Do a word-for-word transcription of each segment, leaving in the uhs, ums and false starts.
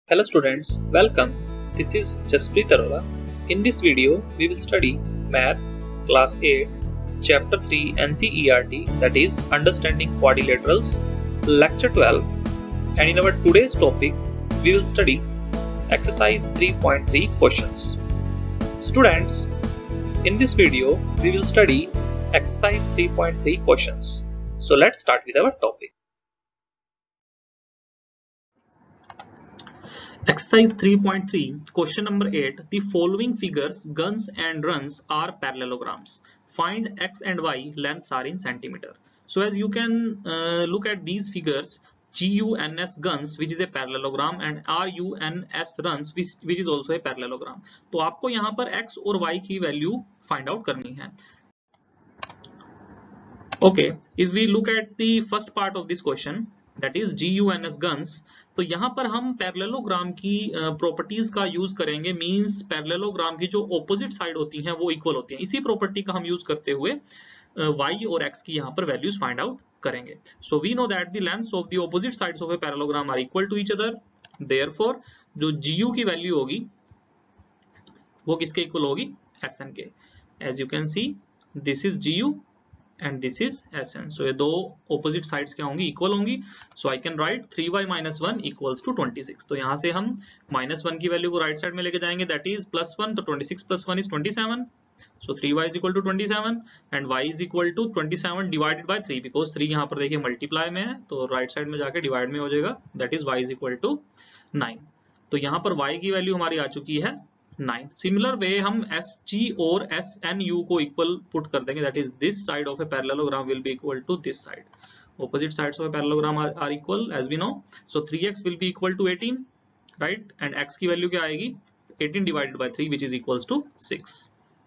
Hello students, welcome. This is Jaspreet Arora. In this video, we will study Maths Class eight, Chapter three N C E R T, that is Understanding Quadrilaterals, Lecture twelve. And in our today's topic, we will study Exercise three point three questions. Students, in this video, we will study Exercise three point three questions. So let's start with our topic. Exercise three point three, question number eight. The following figures, guns and runs, are parallelograms. Find x and y lengths are in centimeter. So as you can uh, look at these figures, G U N S guns, which is a parallelogram, and R U N S runs, which, which is also a parallelogram. तो आपको यहाँ पर x और y की value find out करनी है. Okay, if we look at the first part of this question, that is G U N S guns, तो यहाँ पर हम पैरेललोग्राम की प्रॉपर्टीज का यूज करेंगे. मींस पैरेललोग्राम की जो ऑपोजिट साइड होती हैं वो इक्वल होती हैं. इसी प्रॉपर्टी का हम यूज करते हुए y और x की यहाँ पर वैल्यूज फाइंड आउट करेंगे. So we know that the lengths of the opposite sides of a parallelogram are equal to each other. Therefore जो Gu की वैल्यू होगी वो किसके इक्वल होगी? Sn के. As you can see, this is Gu and this is Sn. So ये दो opposite sides क्या होंगी? इक्वल होंगी. So I can write three Y minus one equals to twenty six. तो यहाँ से हम minus वन की वैल्यू को राइट साइड में लेके जाएंगे, that is plus वन. तो twenty six plus one is twenty seven. So three Y is equal to twenty seven and y is equal to twenty seven divided by three, because three यहाँ पर देखिए multiply में है तो right side में जाके divide में हो जाएगा, that is y is equal to nine. तो यहाँ पर y की वैल्यू हमारी आ चुकी है नाइन. सिमिलर वे हम एस जी और एस एन यू को इक्वल पुट कर देंगे, that is this side of a parallelogram will be equal to this side. Opposite sides of a parallelogram are equal as we know. So three X will be equal to eighteen, right, and x की value क्या आएगी? Eighteen divided by three, which is equals to six.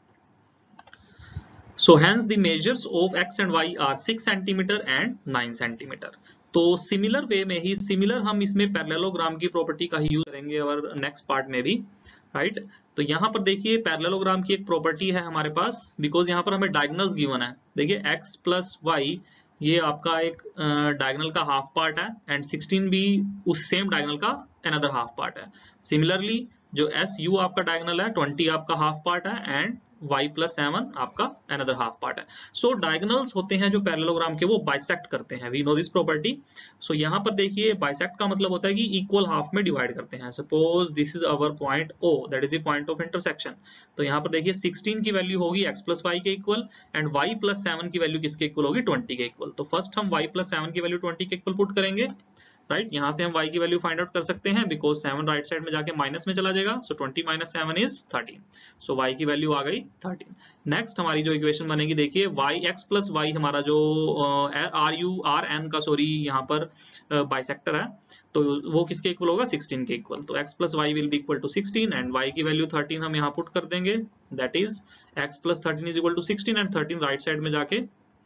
So hence the measures of x and y are six centimetre and nine centimetre. तो similar way में ही, similar हम इसमें parallelogram की property का ही यूज करेंगे और नेक्स्ट पार्ट में भी, राइट. तो यहाँ पर देखिए पैरेललोग्राम की एक प्रॉपर्टी है हमारे पास, बिकॉज यहाँ पर हमें डायगोनल्स गिवन है. देखिए x प्लस वाई ये आपका एक डायगोनल का हाफ पार्ट है एंड सिक्सटीन भी उस सेम डायगोनल का अनदर हाफ पार्ट है. सिमिलरली जो एस यू आपका डायगोनल है, ट्वेंटी आपका हाफ पार्ट है एंड y प्लस सेवन आपका अनदर हाफ पार्ट है. सो डायगोनल्स होते हैं जो पैरेललोग्राम के, वो बाइसेक्ट करते हैं. We know this property. So यहाँ पर देखिए बाइसेक्ट का मतलब होता है कि इक्वल हाफ में डिवाइड करते हैं. Suppose this is our point O, that is the point of intersection. तो यहाँ पर देखिए सिक्सटीन की वैल्यू होगी x प्लस वाई के equal and y plus seven की वैल्यू किसके इक्वल होगी? ट्वेंटी के इक्वल. तो फर्स्ट हम y प्लस सेवन की वैल्यू ट्वेंटी के इक्वल पुट करेंगे, राइट right? यहाँ से हम y की वैल्यू फाइंड आउट कर सकते हैं बिकॉज सेवन राइट साइड में जाके माइनस में चला जाएगा. So twenty minus seven is thirteen. So y की वैल्यू आ गई थर्टीन. नेक्स्ट हमारी जो इक्वेशन बनेगी, देखिए y x प्लस वाई हमारा जो आर यू आर एन का सॉरी यहाँ पर बाइसेक्टर uh, है, तो वो किसके इक्वल होगा? सिक्सटीन के इक्वल. तो x plus Y will be equal to sixteen and y की वैल्यू थर्टीन हम यहाँ पुट कर देंगे, that is x plus thirteen is equal to sixteen and thirteen right side में जाके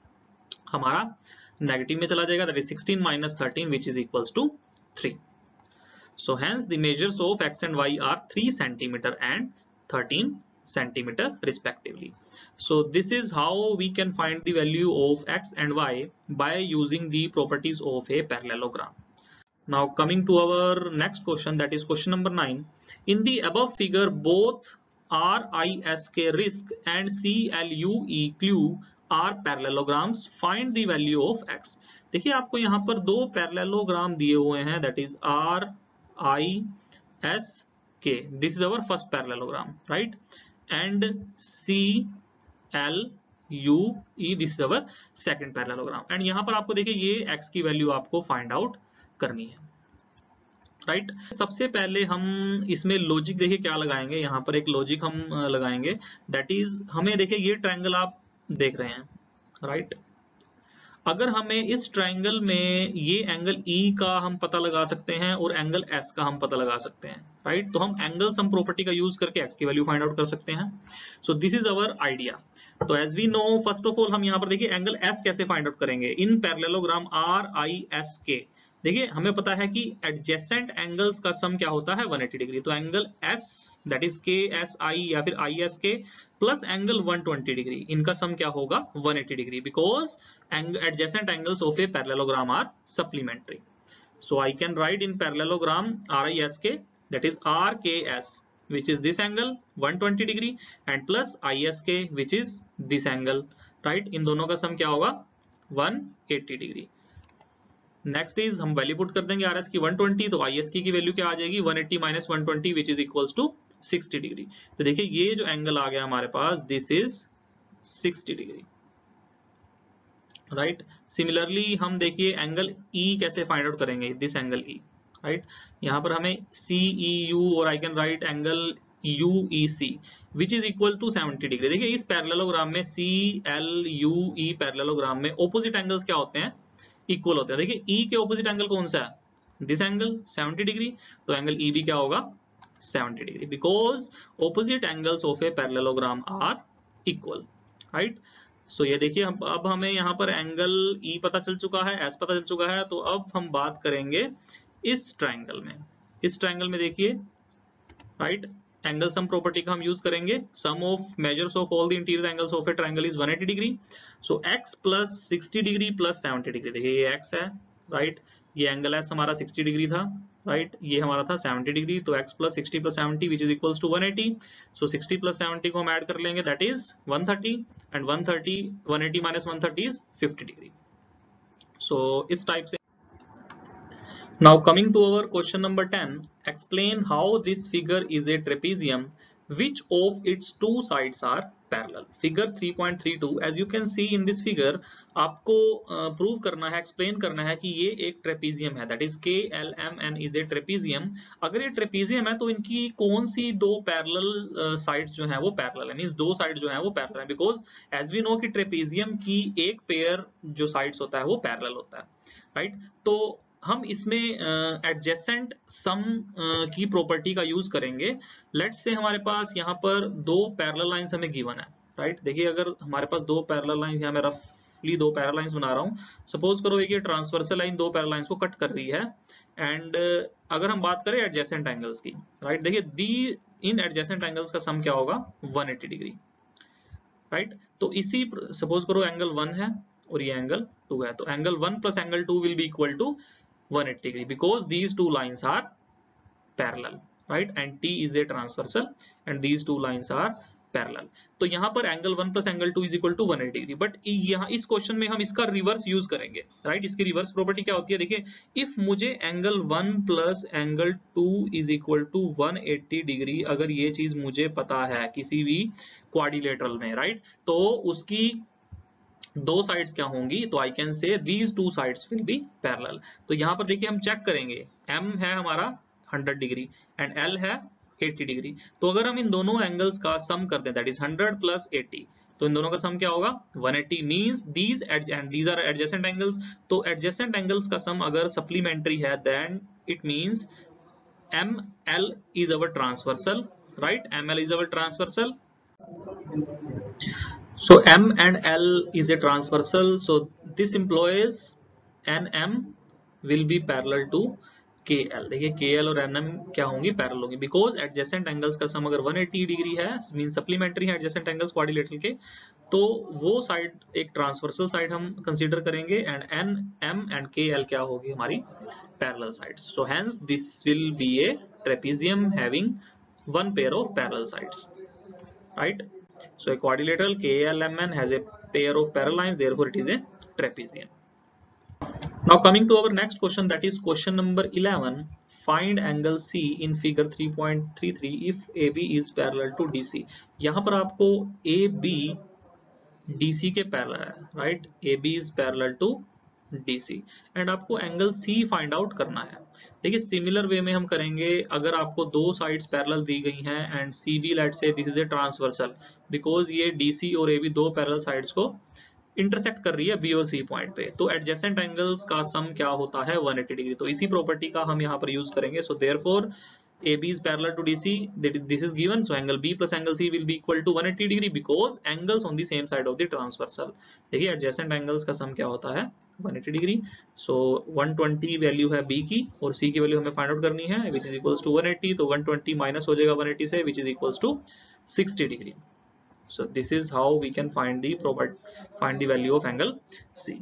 हमारा नेगेटिव में चला जाएगा, that is sixteen minus thirteen which is equals to three. So hence the measures of x and y are three centimeter and thirteen centimeter respectively. So this is how we can find the value of x and y by using the properties of a parallelogram. Now coming to our next question, that is question number nine. In the above figure, both R I S K risk and C L U E clue are parallelograms. Find the value of x. देखिए आपको यहाँ पर दो parallelogram दिए हुए हैं, that is R I S K. This is our first parallelogram, right, and C L U E, this is our second parallelogram. And यहाँ पर आपको देखिए ये x की वैल्यू आपको फाइंड आउट करनी है, राइट. सबसे पहले हम इसमें लॉजिक देखिए क्या लगाएंगे. यहाँ पर एक लॉजिक हम लगाएंगे, दैट इज हमें देखिए ये ट्रायंगल आप देख रहे हैं, राइट. अगर हमें इस ट्रायंगल में ये एंगल E का हम पता लगा सकते हैं और एंगल S का हम पता लगा सकते हैं, राइट. तो हम एंगल सम प्रॉपर्टी का यूज करके x की वैल्यू फाइंड आउट कर सकते हैं. So this is our idea. तो as we know, first of all हम यहाँ पर देखिए एंगल S कैसे फाइंड आउट करेंगे in parallelogram R I S K. देखिए हमें पता है कि एडजेसेंट एंगल्स का सम क्या होता है? One eighty degree. तो angle S, that is K S I या फिर I S K, plus angle one twenty degree, इनका सम क्या होगा? One eighty degree, because adjacent angles of a parallelogram are supplementary. So I can write in parallelogram R I S K that is R K S, which is this angle one hundred twenty degree, and plus I S K, which is this angle, right? इन दोनों का sum क्या होगा one hundred eighty degree. Next is हम value put कर देंगे R S की one hundred twenty, तो I S K की वैल्यू क्या आ जाएगी one hundred eighty minus one hundred twenty, which is equals to sixty degree. तो देखिए ये जो एंगल आ गया हमारे पास, this is sixty degree, right. Similarly हम देखिए एंगल E कैसे फाइंड आउट करेंगे, दिस एंगल E, राइट। यहाँ पर हमें C E U और I can write angle U E C which is equal to seventy degree. देखिए इस पैरेललोग्राम में C L U E parallelogram में ऑपोजिट एंगल्स क्या होते हैं, इक्वल होते हैं। देखिए E के ऑपोजिट एंगल कौन सा है, दिस एंगल seventy डिग्री, तो एंगल E भी क्या होगा seventy degree, because opposite angles of a parallelogram are equal, right. So ये देखिए अब अब हमें यहाँ पर एंगल E पता चल चुका है, S पता चल चुका है, तो अब हम बात करेंगे इस ट्रायंगल में। इस ट्रायंगल में देखिए, राइट, एंगल सम प्रॉपर्टी का हम यूज करेंगे। Sum of measures of all the interior angles of a triangle is one hundred eighty degree. So x plus sixty degree plus seventy degree, देखिए ये x है, right, ये angle s हमारा sixty degree था, right, ये हमारा था seventy degree, तो x plus sixty plus seventy which is equals to one eighty। So sixty plus seventy को हम ऐड कर लेंगे, that is one thirty, and one thirty one eighty minus one thirty is fifty degree. So इस type से now coming to our question number ten, explain how this figure is a trapezium, which of its two sides are parallel। figure three point three two, as you can see in this figure, आपको prove uh, करना है, explain करना है कि ये एक trapezium है, that is K L M N is a trapezium। अगर ये ट्रेपीजियम है तो इनकी कौन सी दो पैरेलल साइड्स uh, जो हैं वो पैरेलल है, मींस दो साइड जो हैं वो पैरेलल है, बिकॉज एज वी नो कि ट्रेपीजियम की एक पेयर जो साइड्स होता है वो पैरेलल होता है, राइट right? तो हम इसमें एडजेसेंट सम की प्रॉपर्टी का यूज करेंगे। लेट्स से हमारे पास यहाँ पर दो पैरेलल लाइंस हमें गिवन है, राइट right? देखिए अगर हमारे पास दो पैरेलल लाइंस, यहाँ मैं रफली दो पैरेलल लाइंस बना रहा हूँ, सपोज करो कि ट्रांसवर्सल लाइन दो पैरेलल लाइंस को कट कर रही है, एंड uh, अगर हम बात करें एडजेसेंट एंगल्स की, राइट right? देखिए दी इन एडजेसेंट एंगल्स का सम क्या होगा one eighty degree, right right? तो इसी सपोज करो एंगल वन है और ये एंगल टू है, तो angle one plus angle two will be equal to one eighty degree because these two lines are parallel, right, and T is a transversal and these two lines are parallel। तो यहाँ पर angle one plus angle two is equal to one eighty degree, but यहाँ इस question में हम इसका reverse use करेंगे, right right? इसकी रिवर्स प्रॉपर्टी क्या होती है, देखिए इफ मुझे angle one plus angle two is equal to one eighty degree, अगर ये चीज मुझे पता है किसी भी क्वाड्रिलेटरल में, राइट right? तो उसकी दो साइड्स क्या होंगी, तो I can say these two sides will be parallel. तो यहाँ पर देखिए हम चेक करेंगे, M है हमारा one hundred degree and L है eighty डिग्री, तो अगर हम इन दोनों एंगल्स का सम कर दें, दैट is one hundred plus eighty, तो इन दोनों का सम क्या होगा one eighty, means these and these are adjacent angles. तो एडजेसेंट एंगल्स का सम अगर सप्लीमेंट्री है, then it means M L is our transversal, right, M L is our transversal. So M and L is a transversal, so this implies N M will be parallel to K L। देखिए K L और N M क्या होंगी, parallel होंगी, because adjacent angles का sum अगर one eighty degree है, mean supplementary है adjacent angles quadrilateral के, तो वो साइड एक ट्रांसवर्सल साइड हम कंसीडर करेंगे, and N M and K L क्या होगी हमारी parallel sides. So hence this will be a trapezium having one pair of parallel sides, right. So a quadrilateral K L M N has a pair of parallel lines, therefore it is a trapezium। Now coming to our next question, that is question number eleven, find angle C in figure three point three three if A B is parallel to D C। यहाँ पर आपको A B D C के parallel है, right, A B is parallel to D C and आपको angle C find out करना है। देखिए similar way में हम करेंगे, अगर आपको दो साइड्स पैरेलल दी गई हैं and C B let's say this is a transversal, because ये D C और A B दो पैरेलल साइड्स को इंटरसेक्ट कर रही है B और C पॉइंट पे, तो एडजेसेंट एंगल्स का सम क्या होता है one eighty डिग्री। तो इसी प्रॉपर्टी का हम यहाँ पर यूज करेंगे। So therefore A B is parallel to D C, this is given, so angle B plus angle C will be equal to one eighty degree because angles on the same side of the transversal। देखिए adjacent angles का sum क्या होता है one eighty degree. so one twenty value है B की और C की value हमें फाइंड आउट करनी है, which is equals to one eighty, तो one twenty माइनस हो जाएगा one eighty से, which is equals to sixty degree. so this is how we can find the proper find the value of angle C।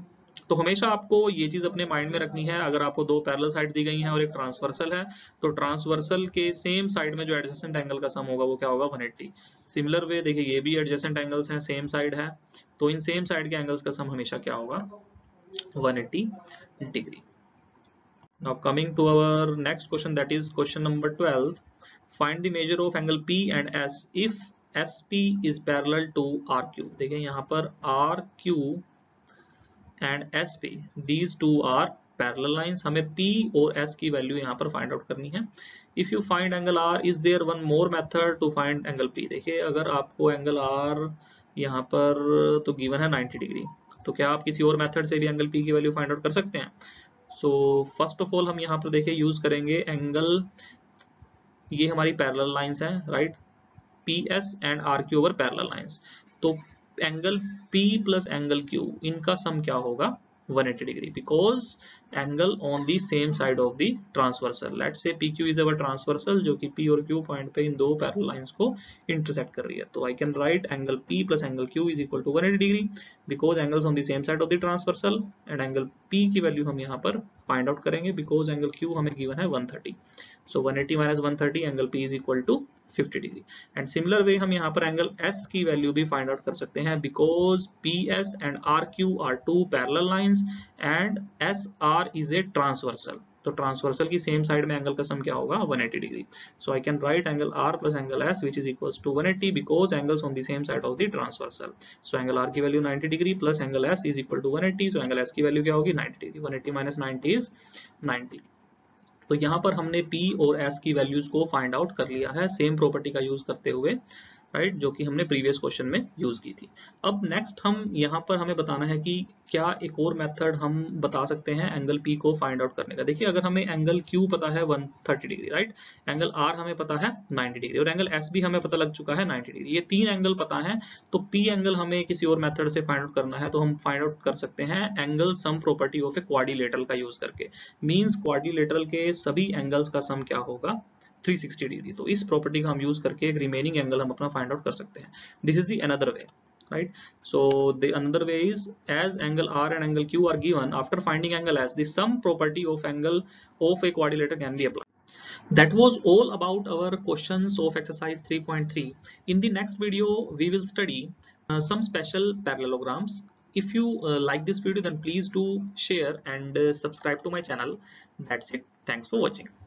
तो हमेशा आपको ये चीज अपने माइंड में रखनी है, अगर आपको दो पैरेलल साइड दी गई हैं और एक ट्रांसवर्सल है, तो ट्रांसवर्सल के सेम साइड में जो एडजेसेंट एंगल का सम होगा वो क्या होगा, वन एटी। सिमिलर वे देखिए ये भी एडजेसेंट एंगल्स हैं, सेम साइड है, तो इन सेम साइड के एंगल्स का सम हमेशा क्या होगा, one eighty degree. Now coming to our next question, that is question number twelve. Find the measure of angle P and S if S P is parallel to R Q. देखिए यहाँ पर R Q and S P, these two are parallel lines. हमें P और S की value यहाँ पर find out करनी है. If you find angle R, is there one more method to find angle P? देखिए अगर आपको एंगल R यहाँ पर तो गिवन है नाइंटी डिग्री, तो क्या आप किसी और मेथड से भी एंगल P की वैल्यू फाइंड आउट कर सकते हैं? सो फर्स्ट ऑफ ऑल हम यहाँ पर देखिए यूज करेंगे एंगल, ये हमारी पैरेलल लाइंस हैं, right, P S and R Q over parallel lines, तो angle P plus angle Q, इनका सम क्या होगा, one eighty degree, because angle on the same side of the transversal. Let's say P Q is our transversal, जो कि P और Q point पे इन दो parallel lines को इंटरसेक्ट कर रही है. तो I can write angle P plus angle Q is equal to one eighty degree, because angles on the same side of the transversal, and angle P की value हम यहाँ पर फाइंड आउट करेंगे बिकॉज एंगल Q हमें given है one thirty. So one eighty minus one thirty, angle P is equal to fifty degree. And similar way हम यहाँ पर एंगल S की वैल्यू भी फाइंड आउट कर सकते हैं, because P S and R Q are two parallel lines and S R is a transversal. तो transversal की सेम साइड में एंगल का सम क्या होगा, one eighty degree. So I can write angle R plus angle S which is equals to one eighty, because angles on the same side of the transversal. So angle R की value ninety degree plus angle S is equal to one eighty, so angle S की value क्या होगी, ninety degree. One eighty minus ninety is ninety. तो यहाँ पर हमने P और S की वैल्यूज को फाइंड आउट कर लिया है सेम प्रॉपर्टी का यूज करते हुए, राइट, जो कि हमने प्रीवियस क्वेश्चन में यूज की थी. अब नेक्स्ट हम यहाँ पर हमें बताना है कि क्या एक और मेथड हम बता सकते हैं एंगल P को फाइंड आउट करने का. देखिए अगर हमें एंगल Q पता है one thirty degree, right, angle R हमें पता है नाइंटी डिग्री और एंगल S भी हमें पता लग चुका है नाइंटी डिग्री, ये तीन एंगल पता है, तो P एंगल हमें किसी और मेथड से फाइंड आउट करना है, तो हम फाइंड आउट कर सकते हैं angle sum property of a quadrilateral का यूज करके. मींस क्वाड्रिलेटरल के सभी एंगल्स का सम क्या होगा, थ्री सिक्सटी डिग्री. तो इस प्रॉपर्टी का हम यूज करके एक रिमेनिंग एंगल हम अपना फाइंड आउट कर सकते हैं. This is the another way, right? So the another way is, as angle R and angle Q are given, after finding angle S, the sum property of angle of a quadrilateral can be applied. That was all about our questions of exercise three point three. In the next video we will study uh, some special parallelograms. If you uh, like this video, then please do share and uh, subscribe to my channel. That's it. Thanks for watching.